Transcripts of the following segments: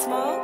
smoke?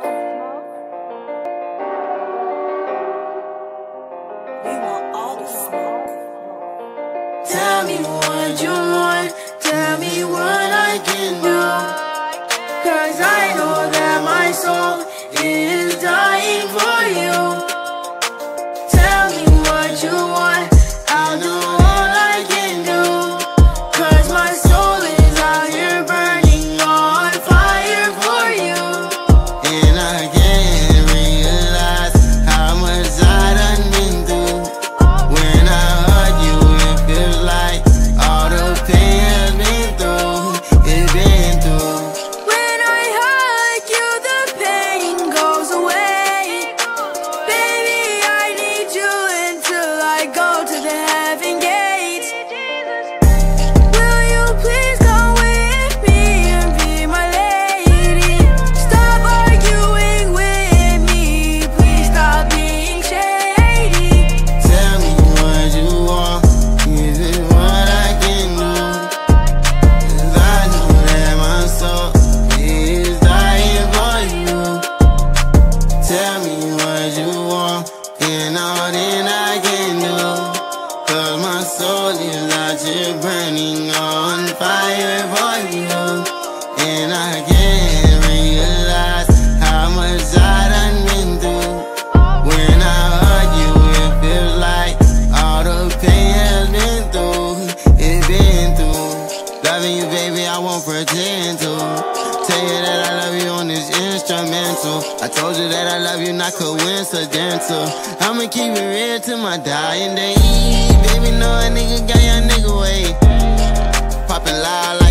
We want all the smoke. Tell me what you want, tell me what I can do. 'Cause I know that my soul is dying for you. Tell me what you want, I'll do all I can do. 'Cause my soul is out here burning on fire for you. And I can't realize how much I done been through. When I hug you, it feels like all the pain has been through. It's been through. When I hug you, the pain goes away. Baby, I need you until I go to the heaven gates. Will you please come with me and be my lady? Stop arguing with me, please stop being shady. Tell me what you want, is it what I can do? 'Cause I know that my soul is dying for you. Tell me what you want, and all that I can do. 'Cause my soul is out here burning on fire for you. And I can't realize how much I done been through. When I hug you, it feels like all the pain has been through. It's been through. Loving you, baby, I won't pretend to. Tell you that I love you on this instrumental. I told you that I love you, not coincidental. I'ma keep it real till my dying day. Baby, know a nigga got your nigga way. Poppin' loud.